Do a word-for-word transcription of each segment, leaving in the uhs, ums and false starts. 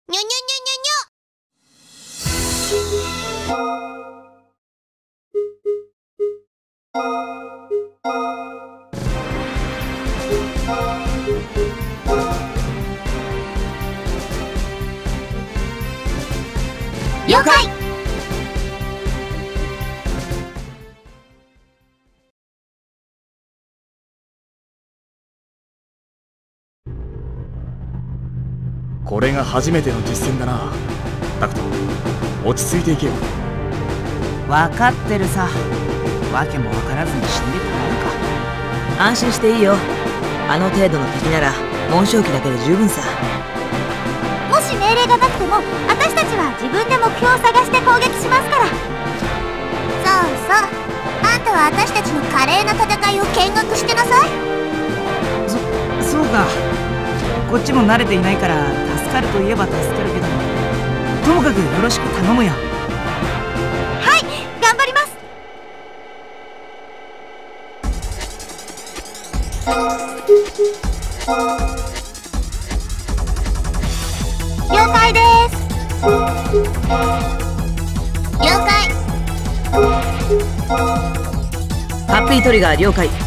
にょにょにょにょにょ。了解。 これが初めての実戦だな。タクト、落ち着いていけよ。 分かってるさ。わけも分からずに死んでくれるか。安心していいよ。あの程度の敵なら紋章機だけで十分さ。 もし命令がなくても私たちは自分で目標を探して攻撃しますから。そうそう、あんたは私たちの華麗な戦いを見学してなさい。 そそうか。こっちも慣れていないから助かるといえば助かるけど、ともかくよろしく頼むよ。 はい、頑張ります。了解です。了解。 ハッピートリガー了解。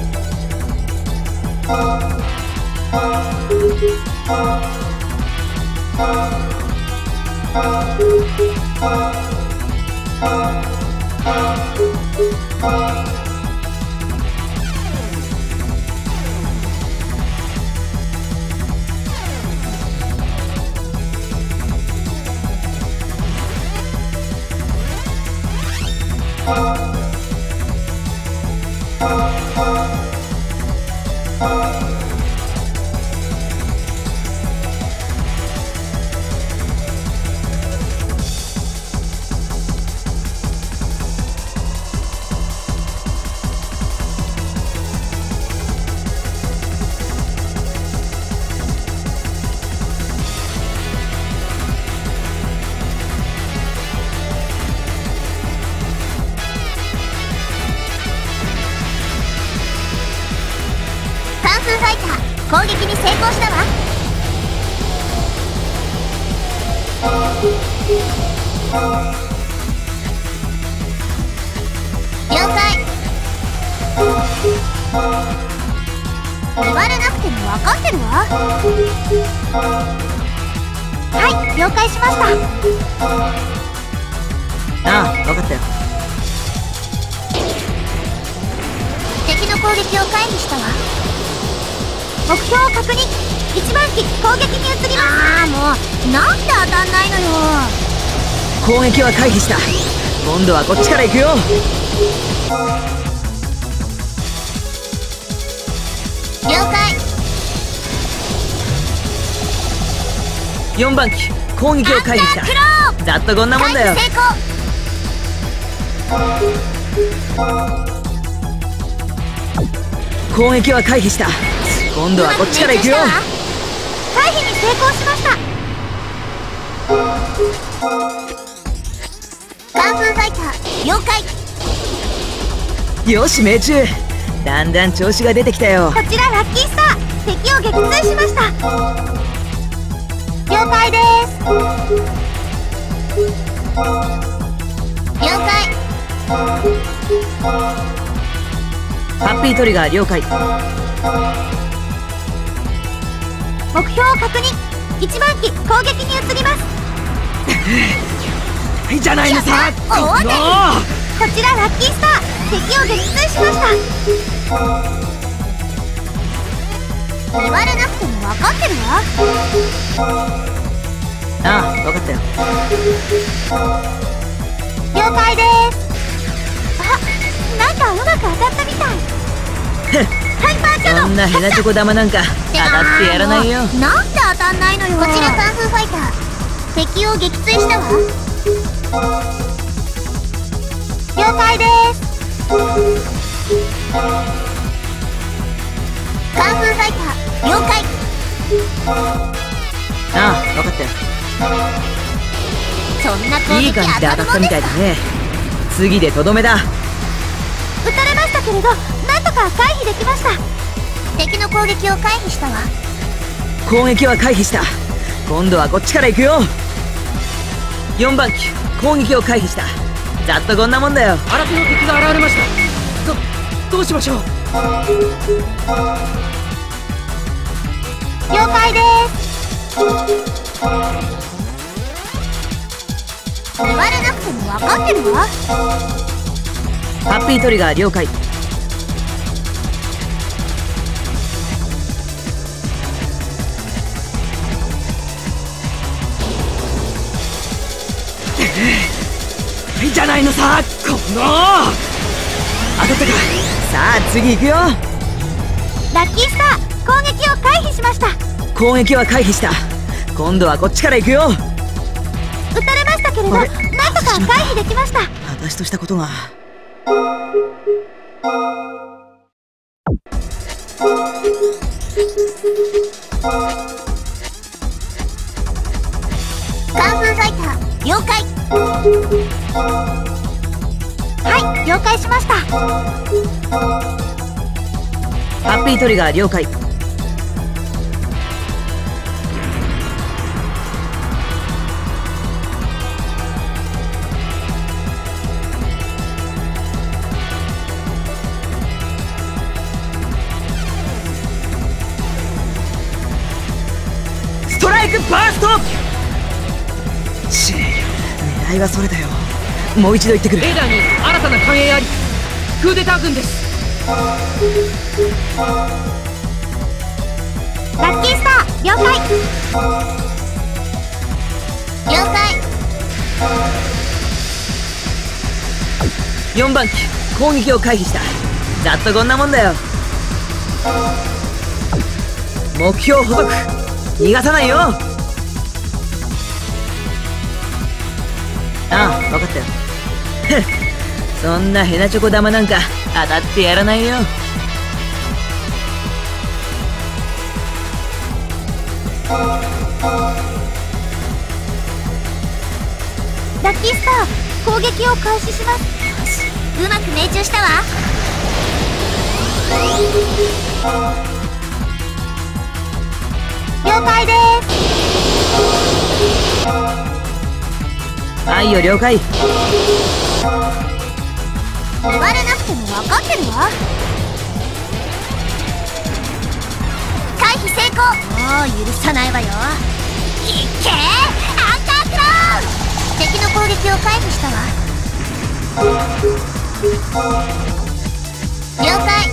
ファイター攻撃に成功したわ。了解。言われなくても分かってるわ。はい、了解しました。 ああ、分かったよ。 敵の攻撃を回避したわ。目標を確認。一番機攻撃に移ります。ああ、もうなんで当たんないのよ。 攻撃は回避した。今度はこっちから行くよ。 了解。 よんばん機攻撃を回避した。ざっとこんなもんだよ。 回避成功。 攻撃は回避した。今度はこっちから行くよ。 回避に成功しました。カンフーファイター了解。 よし命中。だんだん調子が出てきたよ。 こちらラッキースター、敵を撃墜しました。了解です。了解。 ハッピートリガー了解。 目標を確認。一番機攻撃に移ります。 いいじゃないのさ。 大当たり。こちらラッキースター、敵を撃墜しました。言われなくても分かってるわ。 ああ、分かったよ。 了解です。あ、なんかうまく当たったみたい。ハイパーキャノン。 そんなヘナチョコ玉なんか当たってやらないよ。 なんで当たんないのよ。こちらカンフーファイター、敵を撃墜したわ。了解です。カンフーファイター了解。 ああ、分かったよ。 そんな攻撃いい感じで当たったみたいだね。 ね。次でとどめだ。 撃たれましたけれど、なんとか回避できました。敵の攻撃を回避したわ。 攻撃は回避した。 今度はこっちから行くよ。よんばん機攻撃を回避した。ざっとこんなもんだよ。 新手の敵が現れました。どどうしましょう。 了解です。言われなくても分かってるわ。 ハッピートリガー了解。 いいじゃないのさ、この当たったか。 さあ次行くよ。 ラッキースター、攻撃を回避しました。 攻撃は回避した。今度はこっちから行くよ。 撃たれましたけれど、なんとか回避できました。 私としたことが。 カンフーファイター了解。はい、了解しました。 ハッピートリガー了解。 ストライクバースト。 し狙いはそれだよ。もう一度言ってくる。 レーダーに新たな艦影あり。クーデター軍です。 ラッキースター了解。了解。 よんばん機攻撃を回避した。ざっとこんなもんだよ。目標捕捉、逃がさないよ。ああ、分かったよ。そんなヘナチョコ玉なんか当たってやらないよ。 ラッキースター、攻撃を開始します。よし、うまく命中したわ。了解です。 はいよ、了解。 言われなくても分かってるわ。回避成功。もう許さないわよ。いっけー、アンカークローン。敵の攻撃を回避したわ。了解。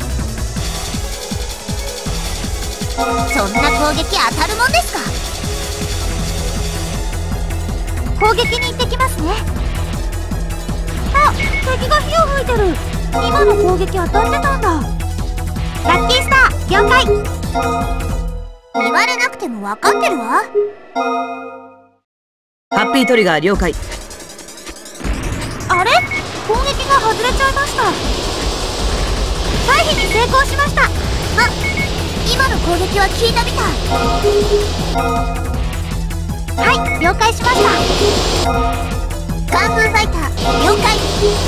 そんな攻撃当たるもんですか。攻撃に行ってきますね。あ、敵が火を吹いてる。今の攻撃当たってたんだ。ラッキースター了解。言われなくても分かってるわ。 ハッピートリガー了解。 あれ、攻撃が外れちゃいました。回避に成功しました。あ、今の攻撃は効いたみたい。はい、了解しました。カンフーファイター了解。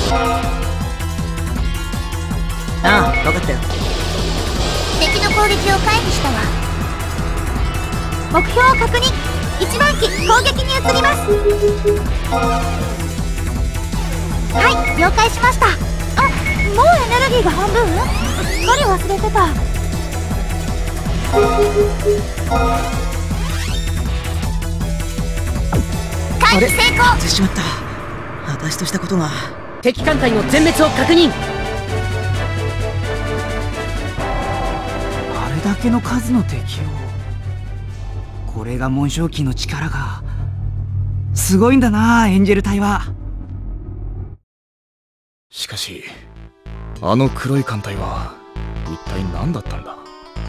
ああ、分かったよ。 敵の攻撃を回避したわ。目標を確認。いちばん機攻撃に移ります。はい、了解しました。あ、もうエネルギーが半分？すっかり忘れてた。回避成功。 やってしまった。私としたことが。 敵艦隊の全滅を確認。 あれだけの数の敵を。これが紋章機の力がすごいんだな、エンジェル隊は。 しかしあの黒い艦隊は一体何だったんだ。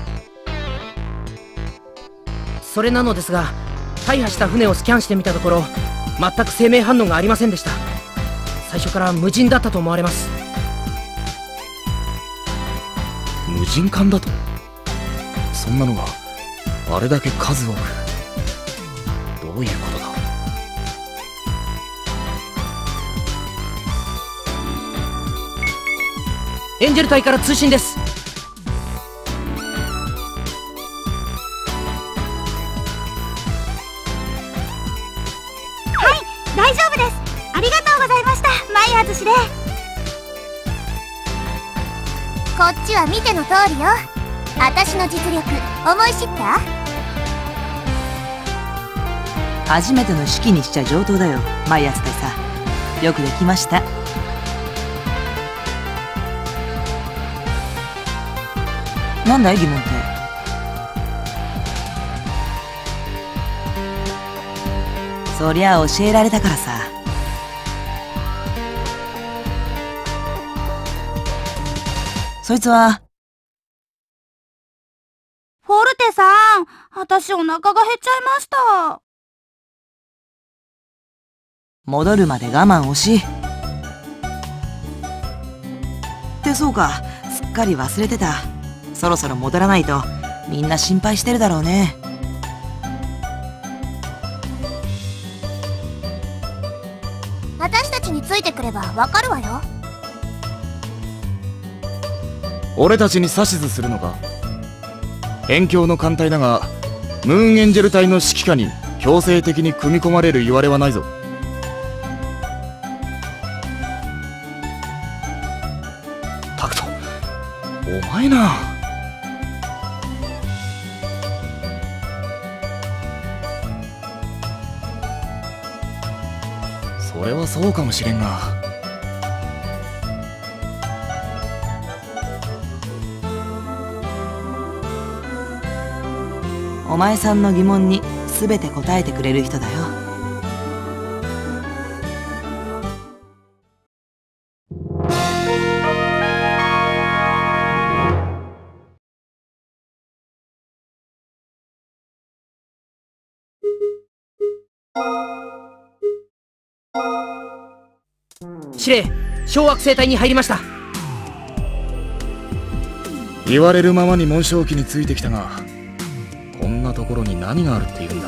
それなのですが、大破した船をスキャンしてみたところ、全く生命反応がありませんでした。最初から無人だったと思われます。 無人艦だと？そんなのがあれだけ数多く、どういうことだ。 エンジェル隊から通信です。 。 ヤズ司令。こっちは見ての通りよ。私の実力思い知った？ 初めての式にしちゃ上等だよ、マイヤス大佐。よくできました。なんだい疑問って。そりゃ教えられたからさ。そいつはフォルテさん、私お腹が減っちゃいました。 戻るまで我慢をし。ってそうか、すっかり忘れてた。そろそろ戻らないとみんな心配してるだろうね。 私たちについてくればわかるわよ。 俺たちに指図するのか？辺境の艦隊だがムーンエンジェル隊の指揮下に強制的に組み込まれる言われはないぞ。タクト、お前な。それはそうかもしれんが。 お前さんの疑問に全て答えてくれる人だよ。 司令、小惑星帯に入りました。 言われるままに紋章機についてきたが、こんなところに何があるっていうんだ。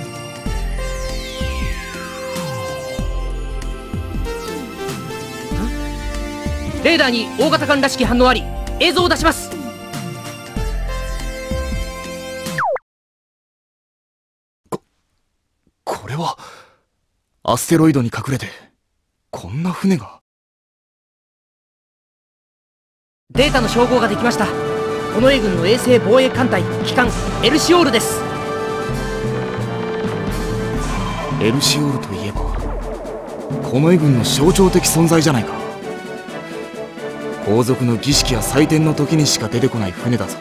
レーダーに大型艦らしき反応あり、映像を出します。 ここれはアステロイドに隠れてこんな船が。 データの照合ができました。近衛軍の衛星防衛艦隊旗艦エルシオールです。 エルシオールといえば近衛軍の象徴的存在じゃないか。皇族の儀式や祭典の時にしか出てこない船だぞ。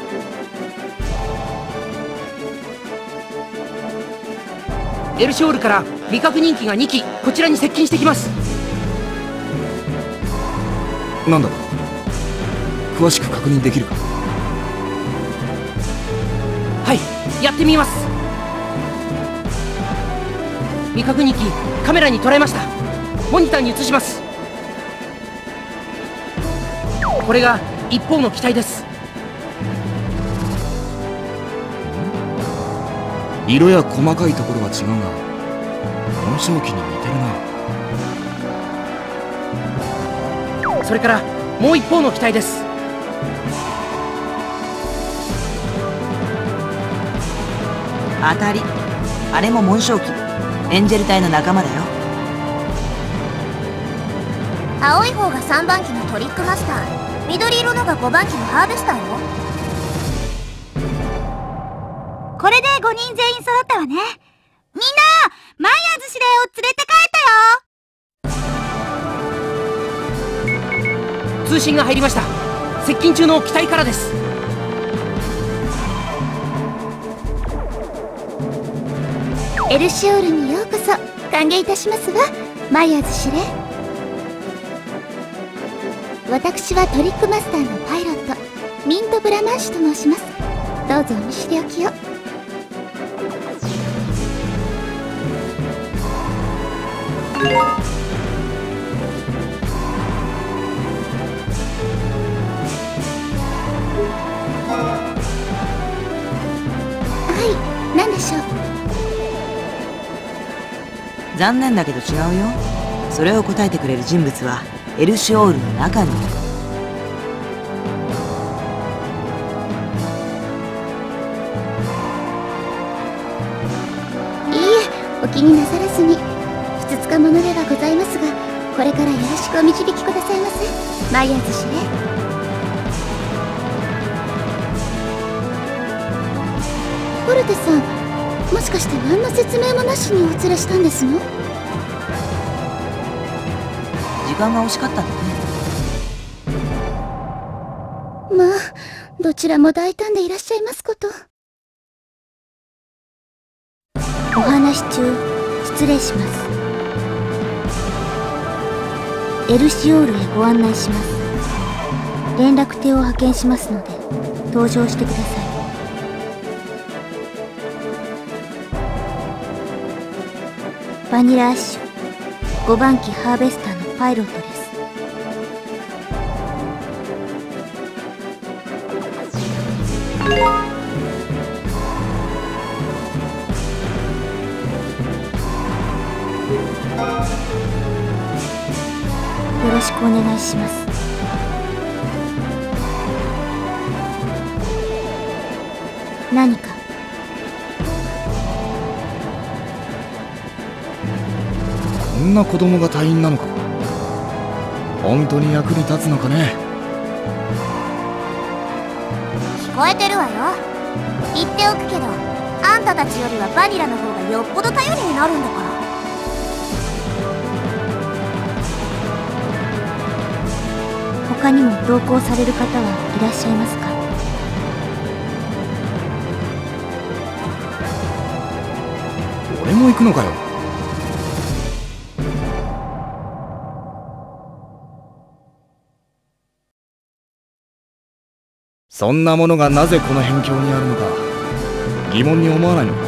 エルシオールから未確認機がに機こちらに接近してきます。 なんだ詳しく確認できるか？ はい、やってみます。未確認機カメラに捉えました。モニターに映します。これが一方の機体です。 色や細かいところは違うが紋章機に似てるな。 それからもう一方の機体です。 当たり。あれも紋章機、エンジェル隊の仲間だよ。 青い方がさんばん機のトリックマスター、緑色のがごばん機のハーベスターよ。これでごにん全員揃ったわね。みんなマイヤーズ司令を連れて帰ったよ。 通信が入りました。接近中の機体からです。 エルシオールにようこそ。歓迎いたしますわ、マイヤーズ司令。私はトリックマスターのパイロット、ミント・ブラマンシュと申します。どうぞお見知りおきを。はい、何でしょう。 残念だけど違うよ。それを答えてくれる人物はエルシオールの中にいる。 いいえ、お気になさらずに。ふつつかものではございますが、 これからよろしくお導きくださいませ、マイヤーズ司令。ホルテさん、もしかして何の説明もなしにお連れしたんですの？ 時間が惜しかったんだね。 まあ、どちらも大胆でいらっしゃいますこと。お話中失礼します。エルシオールへご案内します。連絡手を派遣しますので登場してください。バニラアッシュごばん機ハーベスターのパイロットです。よろしくお願いします。何か？ こんな子供が隊員なのか。本当に役に立つのかね。 聞こえてるわよ。言っておくけど、あんたたちよりはバニラの方がよっぽど頼りになるんだから。他にも同行される方はいらっしゃいますか？ 俺も行くのかよ。そんなものがなぜこの辺境にあるのか疑問に思わないのか。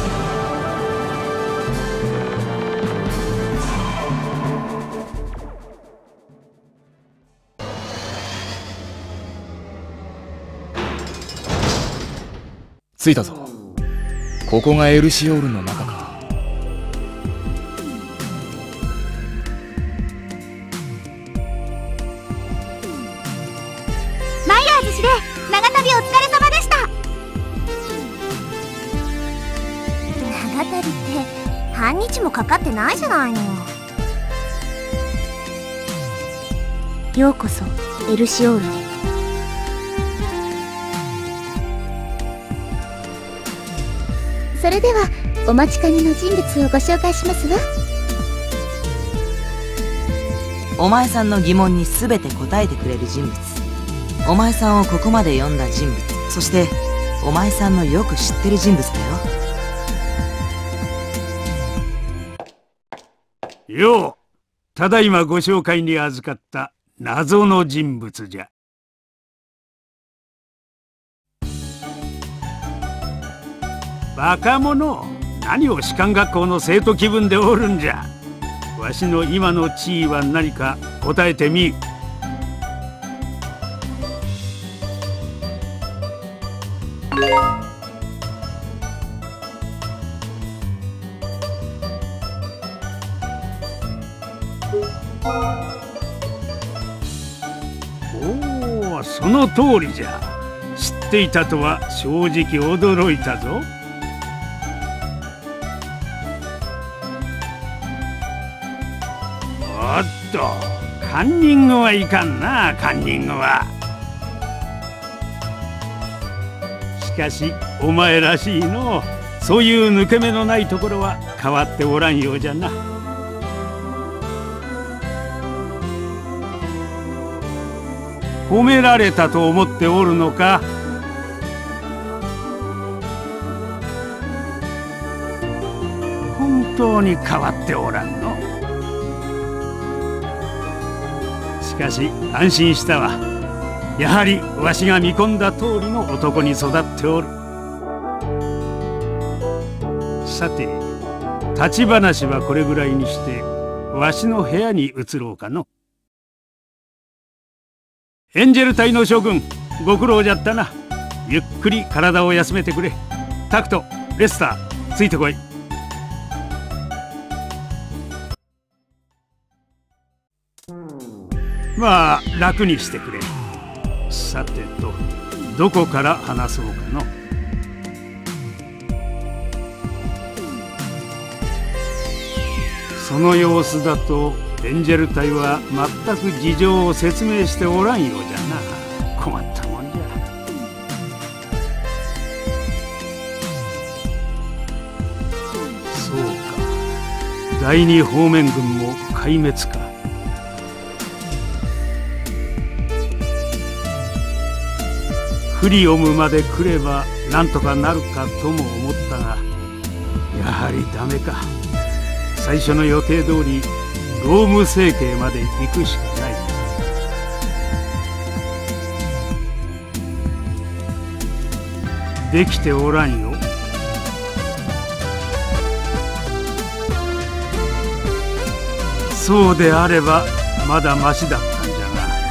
着いたぞ。ここがエルシオールの中か。 マイヤーズ司令、長旅お疲れ様でした。長旅って半日もかかってないじゃないの。ようこそエルシオールへ。それではお待ちかねの人物をご紹介しますわ。 お前さんの疑問に全て答えてくれる人物、お前さんをここまで呼んだ人物、そしてお前さんのよく知ってる人物だよ。 よう、ただいまご紹介に預かった謎の人物じゃ。バカ者、何を士官学校の生徒気分でおるんじゃ。わしの今の地位は何か答えてみ。おお、その通りじゃ。知っていたとは正直驚いたぞ。おっと、カンニングはいかんな、カンニングは。しかしお前らしいの。そういう抜け目のないところは変わっておらんようじゃな。褒められたと思っておるのか。本当に変わっておらんの。しかし安心したわ。やはりわしが見込んだ通りの男に育っておる。さて、立ち話はこれぐらいにしてわしの部屋に移ろうかの。エンジェル隊の将軍、ご苦労じゃったな。ゆっくり体を休めてくれ。タクト、レスター、ついてこい。まあ楽にしてくれ。さてと、どこから話そうかの。その様子だとエンジェル隊は全く事情を説明しておらんようじゃな。困ったもんじゃ。そうか、第二方面軍も壊滅か。フリオムまで来ればなんとかなるかとも思ったが、やはりダメか。最初の予定通りローム星系まで行くしかない。できておらんよ。そうであればまだマシだったんじゃ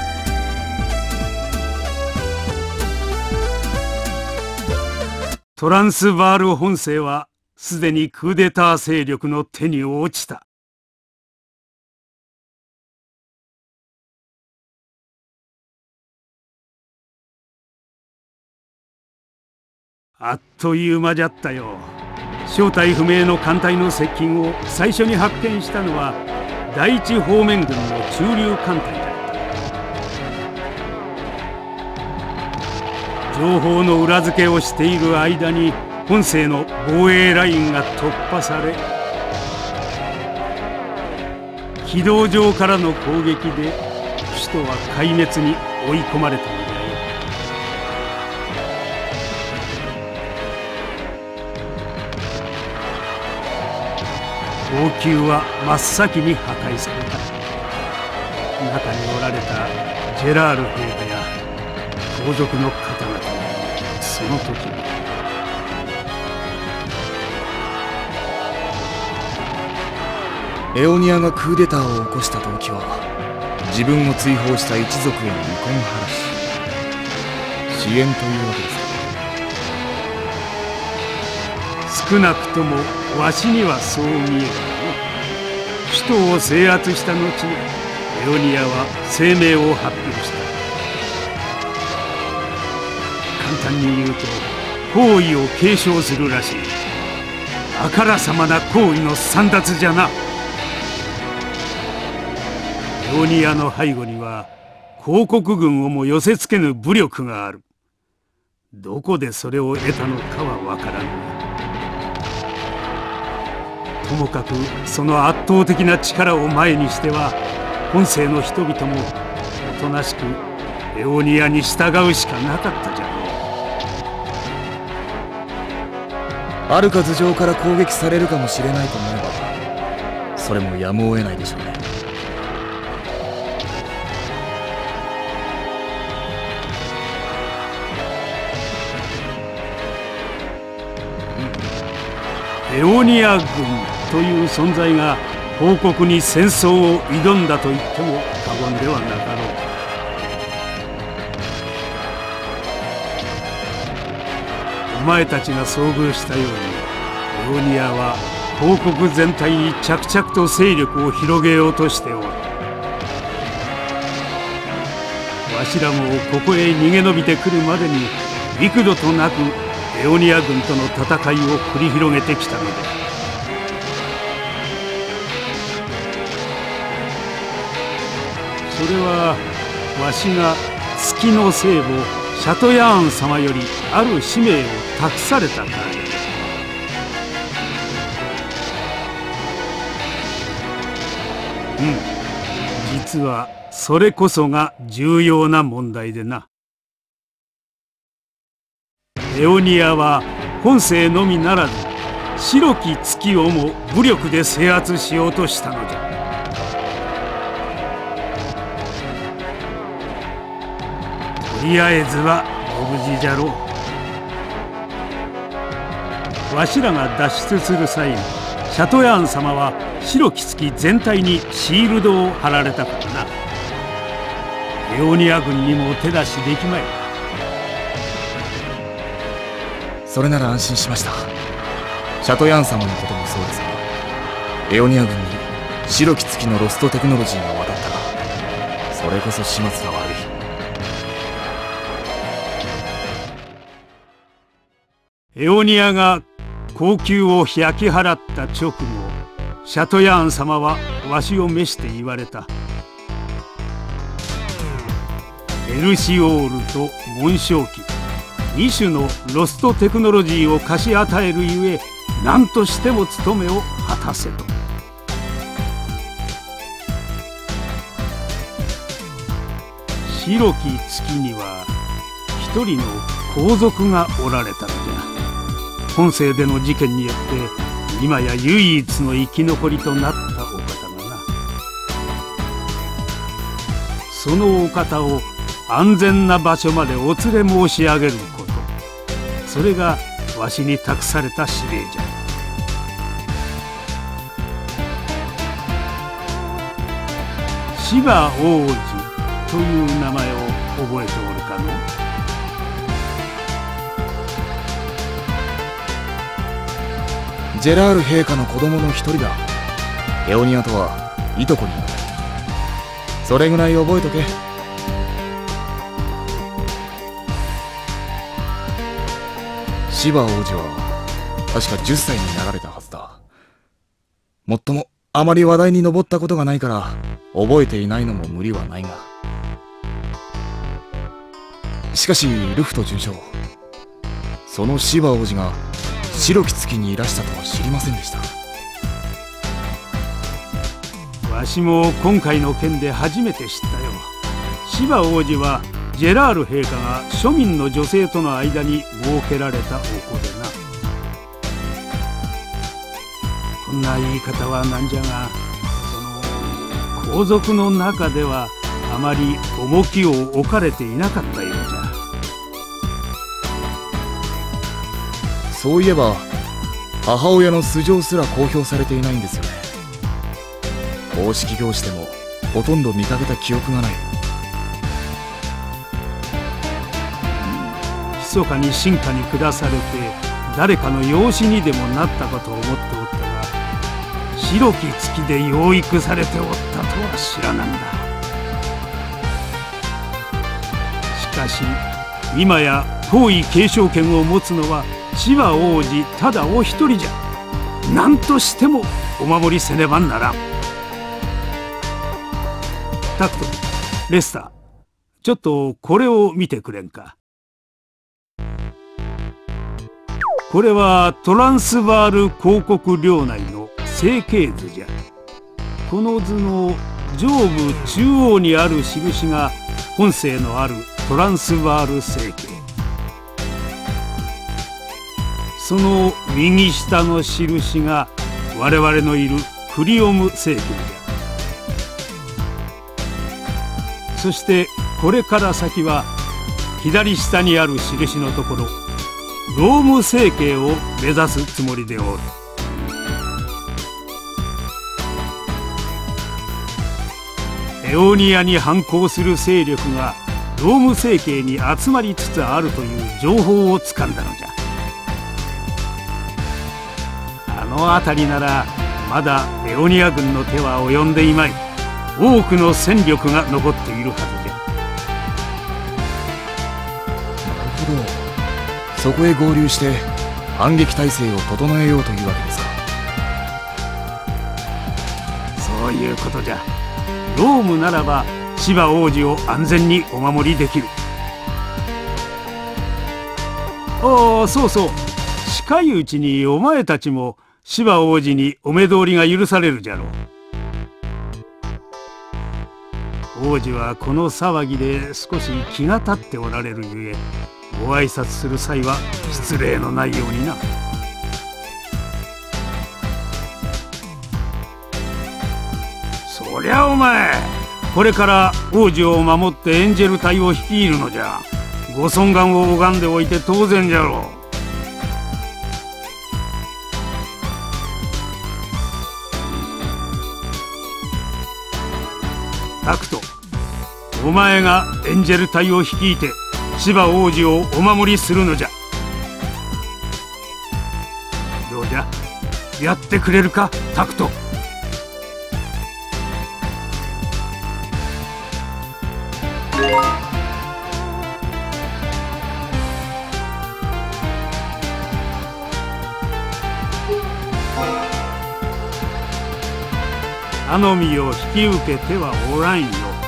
が。トランスバール本星はすでにクーデター勢力の手に落ちた。あっという間じゃったよ。正体不明の艦隊の接近を最初に発見したのは第一方面軍の駐留艦隊だった。情報の裏付けをしている間に本星の防衛ラインが突破され、軌道上からの攻撃で首都は壊滅に追い込まれたのだよ。王宮は真っ先に破壊された。中におられたジェラール兵や盗賊の方々、その時エオニアがクーデターを起こした動機は自分を追放した一族への離婚話、支援というわけですか。 少なくともわしにはそう見えるよ。首都を制圧した後、エオニアは声明を発表した。簡単に言うと行為を継承するらしい。あからさまな行為の簒奪じゃな。エオニアの背後には広告軍をも寄せつけぬ武力がある。どこでそれを得たのかは分からぬ。ともかくその圧倒的な力を前にしては本星の人々もおとなしくエオニアに従うしかなかったじゃろう。あるか頭上から攻撃されるかもしれないと思えばそれもやむを得ないでしょうね。 エオニア軍という存在が報告に戦争を挑んだと言っても過言ではなかろう。お前たちが遭遇したようにエオニアは王国全体に着々と勢力を広げようとしておる。わしらもここへ逃げ延びてくるまでに幾度となくエオニア軍との戦いを繰り広げてきたので、それはわしが月の聖母シャトヤーン様よりある使命を託されたからで、うん、実はそれこそが重要な問題でな。エオニアは本星のみならず白き月をも武力で制圧しようとしたのじゃ。とりあえずはご無事じゃろう。わしらが脱出する際、シャトヤーン様は白き月全体にシールドを貼られたからな。エオニア軍にも手出しできまい。 それなら安心しました。シャトヤン様のこともそうですが、エオニア軍に白き月のロストテクノロジーが渡ったらそれこそ始末が悪い。 エオニアが高級を焼き払った直後、 シャトヤーン様はわしを召して言われた。エルシオールと紋章機、に種のロストテクノロジーを貸し与えるゆえ、何としても務めを果たせと。白き月には一人の皇族がおられたのじゃ。本世での事件によって今や唯一の生き残りとなったお方がな。そのお方を安全な場所までお連れ申し上げること、それがわしに託された使命じゃ。芝王子という名前を覚えておるかの？ ジェラール陛下の子供の一人だ。エオニアとはいとこになる。それぐらい覚えとけ。芝王子は確かじゅっさいになられたはずだ。もっともあまり話題に上ったことがないから覚えていないのも無理はないが、しかしルフト准将、その芝王子が白き月にいらしたとは知りませんでした。 わしも今回の件で初めて知ったよ。芝王子はジェラール陛下が庶民の女性との間に設けられたお子でな。こんな言い方はなんじゃが、その皇族の中ではあまり重きを置かれていなかったようじゃ。 そういえば母親の素性すら公表されていないんですよね。公式行事でもほとんど見かけた記憶がない。 密かに臣下に下されて誰かの養子にでもなったかと思っておったが、白き月で養育されておったとは知らなんだ。しかし今や皇位継承権を持つのは芝王子ただお一人じゃ。何としてもお守りせねばならん。タクト、レスター、ちょっとこれを見てくれんか。これはトランスバール公国領内の成形図じゃ。この図の上部中央にある印が本世のあるトランスバール成形。その右下の印が我々のいるクリオム成形じゃ。そしてこれから先は左下にある印のところローム成形を目指すつもりでおる。エオニアに反抗する勢力がローム成形に集まりつつあるという情報をつかんだのじゃ。あの辺りならまだエオニア軍の手は及んでいまい。多くの戦力が残っているはずじゃ。 なるほど。そこへ合流して反撃態勢を整えようというわけですか。 そういうことじゃ。ロームならば芝王子を安全にお守りできる。ああ、そうそう。近いうちにお前たちも芝王子にお目通りが許されるじゃろう。王子はこの騒ぎで少し気が立っておられるゆえ、ご挨拶する際は失礼のないようにな。そりゃお前、これから王子を守ってエンジェル隊を率いるのじゃ。ご尊厳を拝んでおいて当然じゃろう。タクト、お前がエンジェル隊を率いて芝王子をお守りするのじゃ。どうじゃ、やってくれるかタクト。 頼みを引き受けてはおらんよ。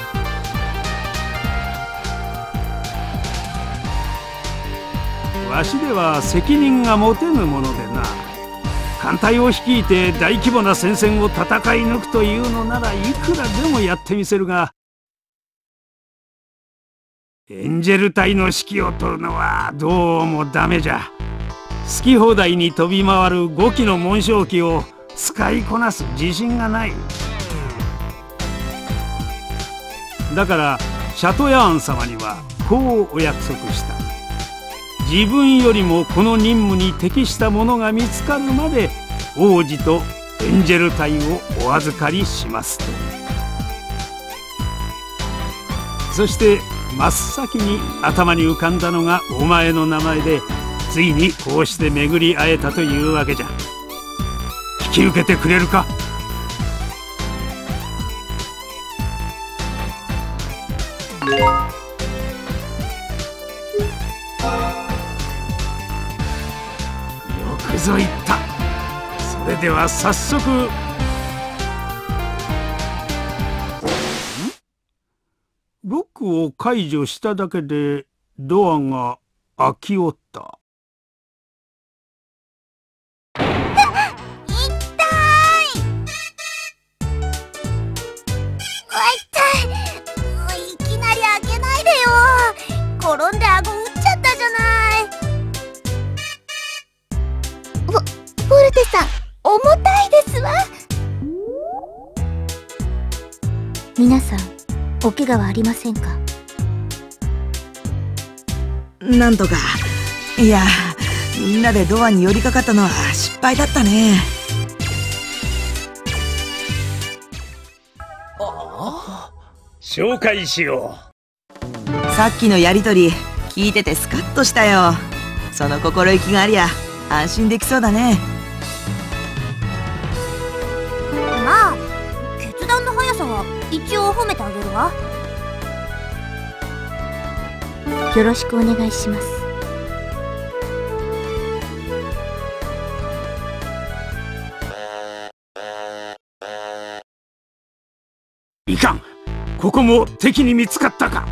わしでは責任が持てぬものでな。艦隊を率いて大規模な戦線を戦い抜くというのならいくらでもやってみせるが、エンジェル隊の指揮を執るのはどうもダメじゃ。好き放題に飛び回るごきの紋章機を使いこなす自信がない。だからシャトヤーン様にはこうお約束した。自分よりもこの任務に適したものが見つかるまで王子とエンジェル隊をお預かりしますと。そして真っ先に頭に浮かんだのがお前の名前で、ついにこうして巡り会えたというわけじゃ。引き受けてくれるか？よくぞ言った。それでは早速。ロックを解除しただけでドアが開きおった。 転んで顎打っちゃったじゃない。フォ、フォルテさん、重たいですわ。皆さん、お怪我はありませんか？ なんとか。いや、みんなでドアに寄りかかったのは失敗だったね。 紹介しよう。 さっきのやりとり聞いててスカッとしたよ。その心意気がありゃ安心できそうだね。 まあ決断の速さは一応褒めてあげるわ。よろしくお願いします。 いかん、ここも敵に見つかったか。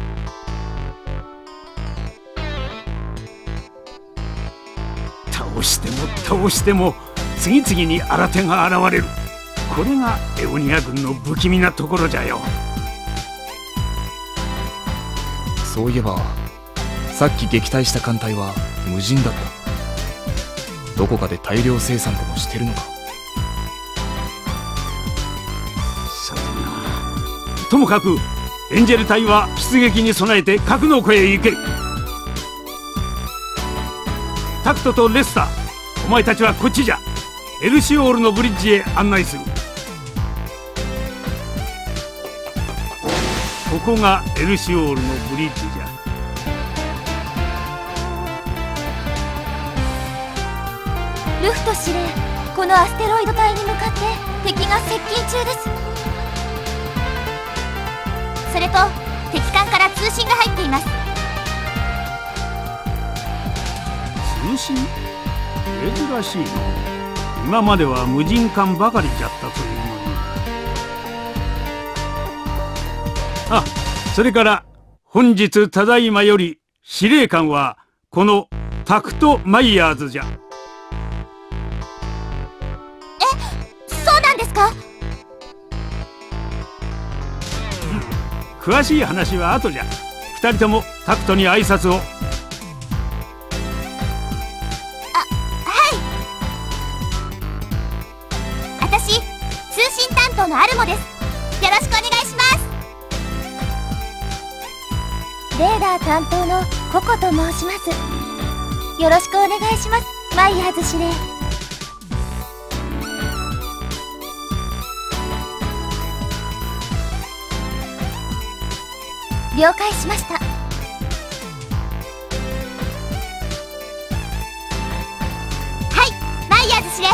倒しても倒しても次々に新手が現れる。これがエオニア軍の不気味なところじゃよ。 そういえばさっき撃退した艦隊は無人だった。どこかで大量生産でもしてるのか。 さてな。ともかくエンジェル隊は出撃に備えて格納庫へ行け。タクトとレスター、お前たちはこっちじゃ。エルシオールのブリッジへ案内する。ここがエルシオールのブリッジじゃ。 ルフト司令、このアステロイド帯に向かって敵が接近中です。それと敵艦から通信が入っています。 通信？珍しいの。今までは無人艦ばかりじゃったというのに。あ、それから本日ただいまより司令官はこのタクト・マイヤーズじゃ。 え、そうなんですか？ 詳しい話は後じゃ。二人ともタクトに挨拶を。 のアルモです。よろしくお願いします。レーダー担当のココと申します。よろしくお願いします、マイヤーズ司令。了解しました。はい、マイヤーズ司令。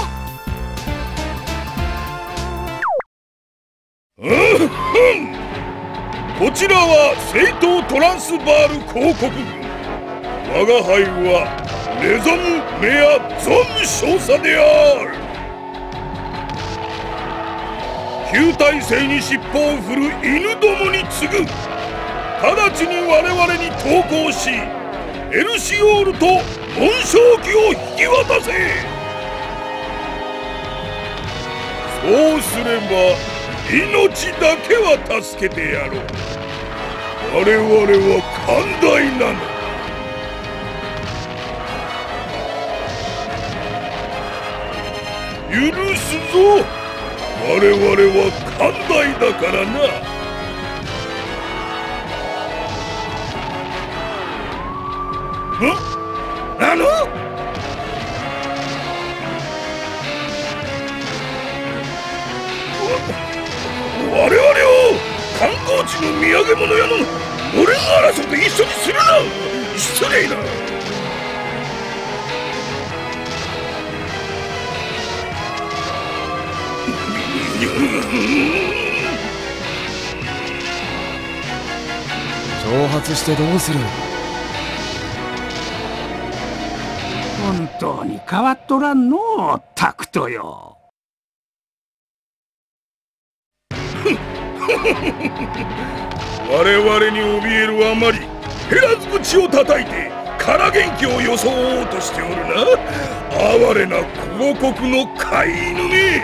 こちらは聖東トランスバール公国軍。我が輩はレゾム・メア・ゾン少佐である。 旧体制に尻尾を振る犬どもに次ぐ。直ちに我々に投降し、エルシオールと紋章旗を引き渡せ。そうすれば命だけは助けてやろう。我々は寛大なの。許すぞ。我々は寛大だからな。ん？なの？我々を観光地の土産物屋ののれん争いと一緒にするな。失礼な。 挑発してどうする。 本当に変わっとらんのう、タクトよ。 我々に怯えるあまり減らず口を叩いて空元気を装おうとしておるな。哀れな広告の飼い犬め。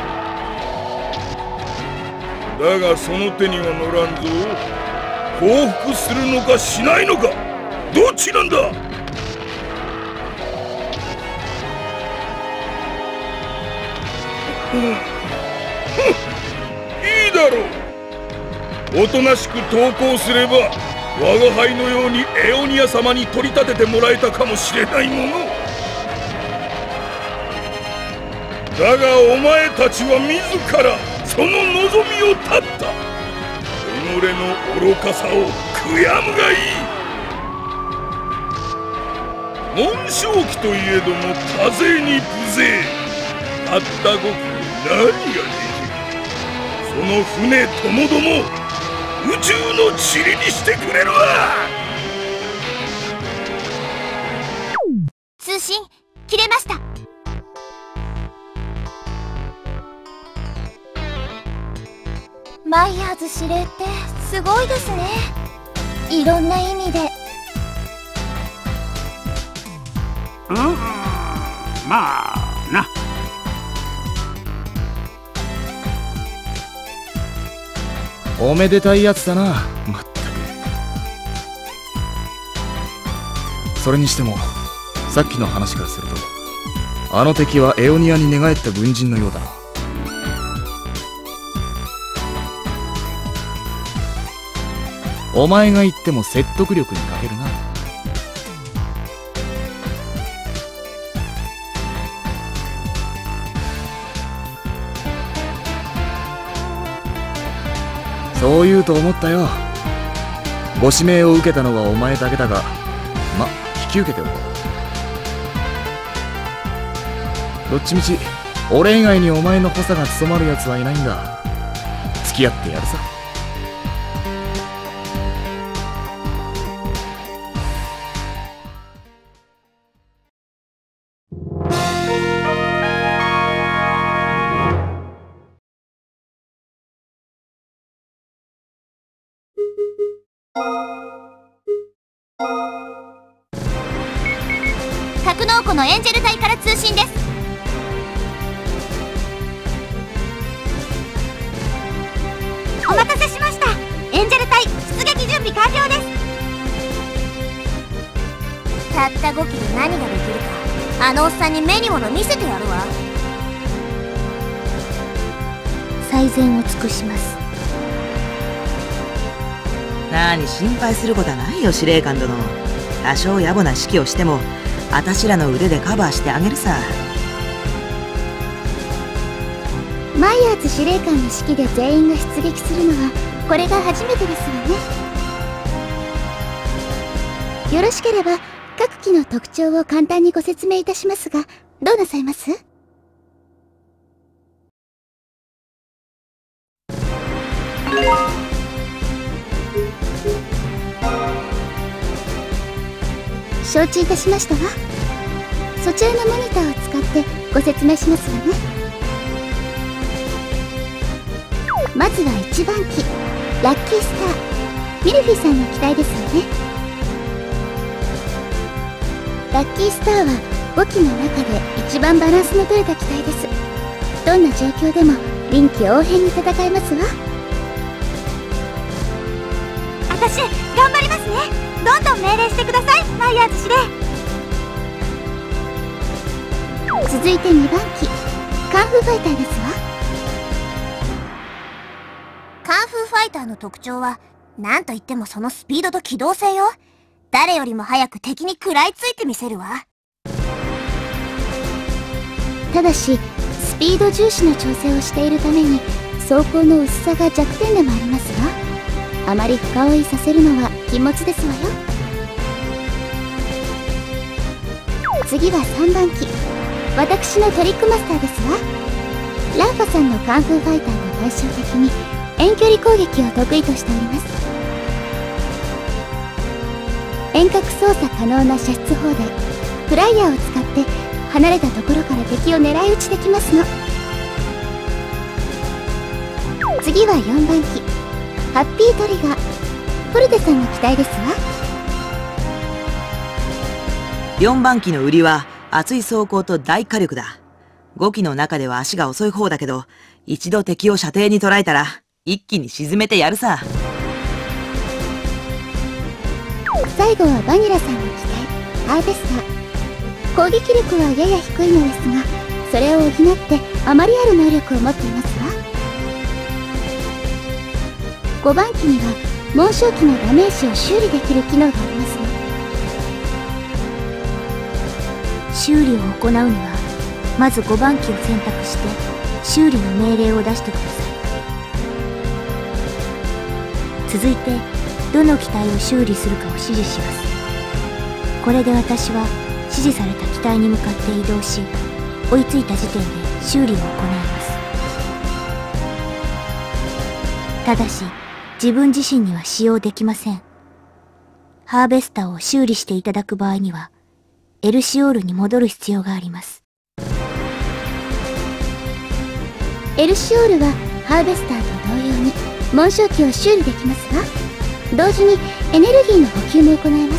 だがその手には乗らんぞ。降伏するのかしないのか、どっちなんだ。いいだろう。おとなしく投降すれば我が輩のようにエオニア様に取り立ててもらえたかもしれないものだが、お前たちは自らその望みを絶った。己の愚かさを悔やむがいい。紋章旗といえども多勢に無勢。たったごく何ができる。その船ともども宇宙の塵にしてくれるわ。 通信切れました。マイヤーズ司令ってすごいですね。いろんな意味で。 うん、まあな。 おめでたいやつだな、まったく。それにしてもさっきの話からすると、あの敵はエオニアに寝返った軍人のようだな。お前が言っても説得力に欠けるな。そう言うと思ったよ。ご指名を受けたのはお前だけだが、ま、引き受けておこう。どっちみち俺以外にお前の補佐が務まるやつはいないんだ。付き合ってやるさ。 格納庫のエンジェル隊から通信です。お待たせしました。エンジェル隊出撃準備完了です。たったごきで何ができるか、あのおっさんに目に物見せてやるわ。最善を尽くします。 なに心配することはないよ、司令官殿。多少野暮な指揮をしてもあたしらの腕でカバーしてあげるさ。 マイヤーズ司令官の指揮で全員が出撃するのはこれが初めてですわね。よろしければ各機の特徴を簡単にご説明いたしますが、どうなさいます？承知いたしましたわ。そちらのモニターを使ってご説明しますわね。 まずはいちばん機ラッキースターミルフィさんの機体ですよね。ラッキースターはご機の中で一番バランスの取れた機体です。どんな状況でも臨機応変に戦えますわ。私頑張りますね。どんどん命令してください、マイヤーズ司令。続いてにばん機カンフーファイターですわ。カンフーファイターの特徴はなんといってもそのスピードと機動性よ。誰よりも早く敵に食らいついてみせるわ。ただしスピード重視の調整をしているために装甲の薄さが弱点でもありますが、あまり深追いさせるのは禁物ですわよ。次はさんばん機私のトリックマスターですわ。ランファさんのカンフーファイターと対照的に遠距離攻撃を得意としております。遠隔操作可能な射出砲でフライヤーを使って離れたところから敵を狙い撃ちできますの。次はよんばん機ハッピートリガーフォルテさんの機体ですわ。 よんばん機の売りは厚い装甲と大火力だ。ご機の中では足が遅い方だけど、一度敵を射程に捉えたら一気に沈めてやるさ。 最後はバニラさんの機体ハーベスター。攻撃力はやや低いのですが、それを補ってあまりある能力を持っていますわ。ごばん機には紋章機のダメージを修理できる機能がありますの。修理を行うにはまずごばん機を選択して修理の命令を出してください。続いてどの機体を修理するかを指示します。これで私は指示された機体に向かって移動し、追いついた時点で修理を行います。ただし自分自身には使用できません。ハーベスターを修理していただく場合にはエルシオールに戻る必要があります。エルシオールはハーベスターと同様に紋章機を修理できますが、同時にエネルギーの補給も行えます。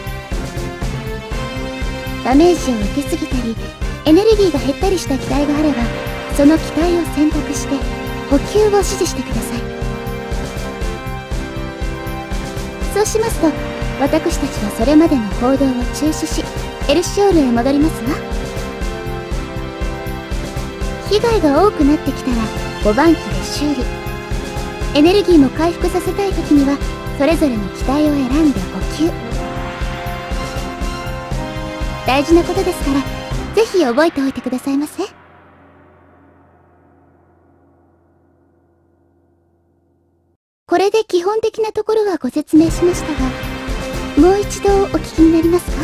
ダメージを受けすぎたりエネルギーが減ったりした機体があれば、その機体を選択して補給を指示してください。そうしますと私たちはそれまでの行動を中止しエルシオールへ戻りますわ。被害が多くなってきたらごばん機で修理。エネルギーも回復させたい時にはそれぞれの機体を選んで補給。大事なことですからぜひ覚えておいてくださいませ。これで基本的なところはご説明しましたが、もう一度お聞きになりますか？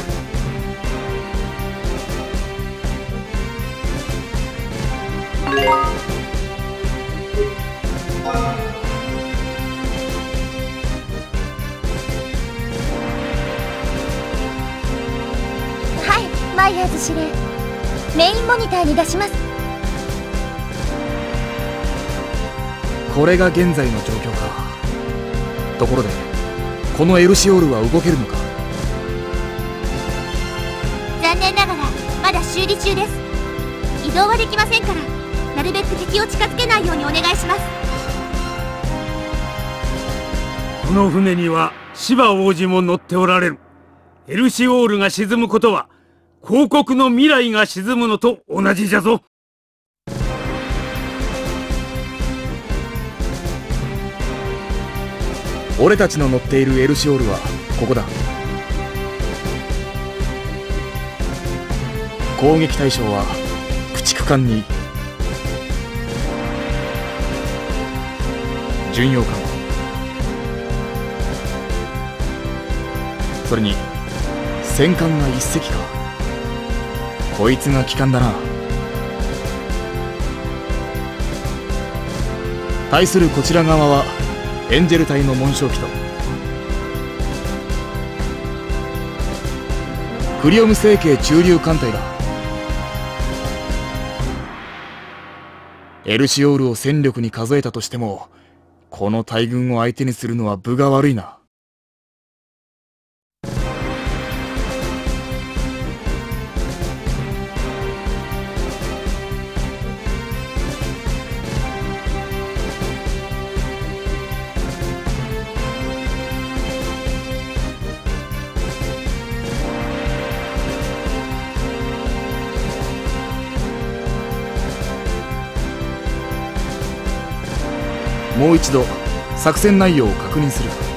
はい、マイヤーズ司令、メインモニターに出します。 これが現在の状況か。ところでこのエルシオールは動けるのか？ 残念ながらまだ修理中です。移動はできませんから、なるべく敵を近づけないようにお願いします。 この船には芝王子も乗っておられる。エルシオールが沈むことは広告の未来が沈むのと同じじゃぞ。 俺たちの乗っているエルシオールはここだ。攻撃対象は駆逐艦に巡洋艦、それに戦艦が一隻か。こいつが旗艦だな。対するこちら側はエンジェル隊の紋章機とクリオム星系中流艦隊だ。 エルシオールを戦力に数えたとしても、この大軍を相手にするのは分が悪いな。もう一度作戦内容を確認する。